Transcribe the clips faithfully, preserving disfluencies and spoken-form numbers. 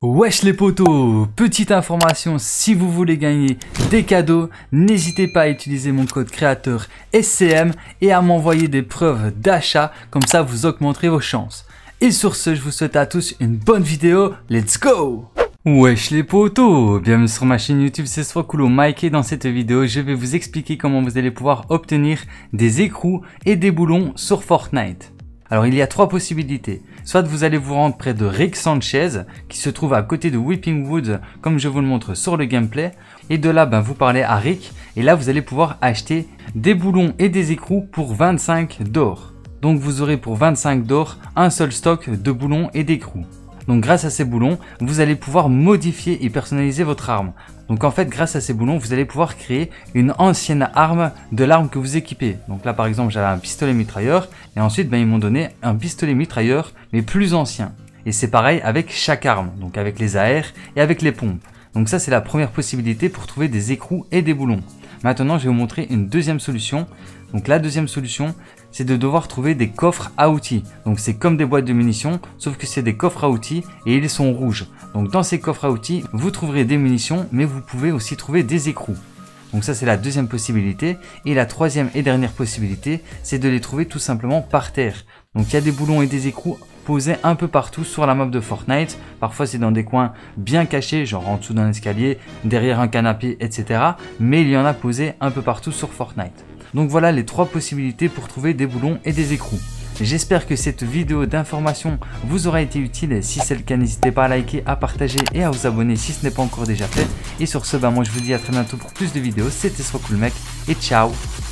Wesh les potos, petite information, si vous voulez gagner des cadeaux, n'hésitez pas à utiliser mon code créateur S C M et à m'envoyer des preuves d'achat, comme ça vous augmenterez vos chances. Et sur ce, je vous souhaite à tous une bonne vidéo, let's go! Wesh les potos, bienvenue sur ma chaîne YouTube, c'est Swakulo Mike et dans cette vidéo, je vais vous expliquer comment vous allez pouvoir obtenir des écrous et des boulons sur Fortnite. Alors il y a trois possibilités, soit vous allez vous rendre près de Rick Sanchez qui se trouve à côté de Whipping Woods comme je vous le montre sur le gameplay, et de là ben, vous parlez à Rick et là vous allez pouvoir acheter des boulons et des écrous pour vingt-cinq d'or. Donc vous aurez pour vingt-cinq d'or un seul stock de boulons et d'écrous. Donc grâce à ces boulons, vous allez pouvoir modifier et personnaliser votre arme. Donc en fait, grâce à ces boulons, vous allez pouvoir créer une ancienne arme de l'arme que vous équipez. Donc là par exemple, j'avais un pistolet mitrailleur et ensuite ben, ils m'ont donné un pistolet mitrailleur mais plus ancien. Et c'est pareil avec chaque arme, donc avec les A R et avec les pompes. Donc ça c'est la première possibilité pour trouver des écrous et des boulons. Maintenant je vais vous montrer une deuxième solution. Donc la deuxième solution, c'est de devoir trouver des coffres à outils. Donc c'est comme des boîtes de munitions, sauf que c'est des coffres à outils et ils sont rouges. Donc dans ces coffres à outils, vous trouverez des munitions, mais vous pouvez aussi trouver des écrous. Donc ça c'est la deuxième possibilité. Et la troisième et dernière possibilité, c'est de les trouver tout simplement par terre. Donc il y a des boulons et des écrous posés un peu partout sur la map de Fortnite. Parfois c'est dans des coins bien cachés, genre en dessous d'un escalier, derrière un canapé, et cetera. Mais il y en a posés un peu partout sur Fortnite. Donc voilà les trois possibilités pour trouver des boulons et des écrous. J'espère que cette vidéo d'information vous aura été utile. Si c'est le cas, n'hésitez pas à liker, à partager et à vous abonner si ce n'est pas encore déjà fait. Et sur ce, bah moi je vous dis à très bientôt pour plus de vidéos. C'était Swakulo Mec et ciao.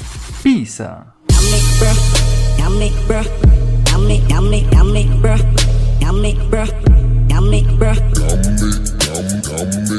Peace. Yummy, bruh. Yummy, bruh. Yummy, bruh.